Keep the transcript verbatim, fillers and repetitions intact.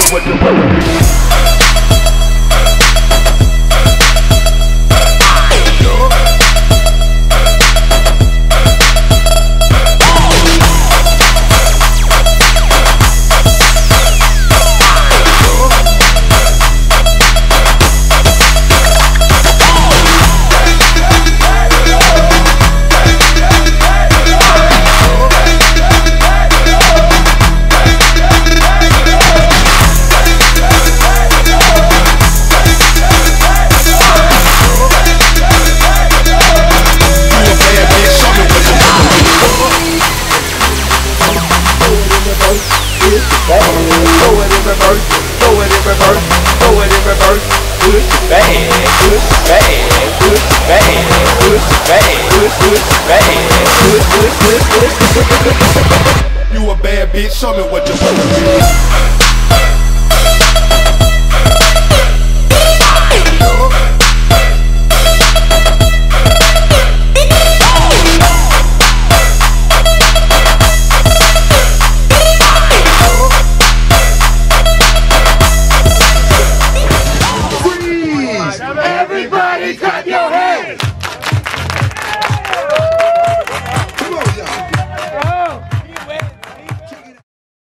what you wanna be. Throw it in reverse, throw it in reverse, throw it in reverse. Push bad, push bad, push bad, push bad, push push bad, push push push push. You a bad bitch, show me what you wanna be.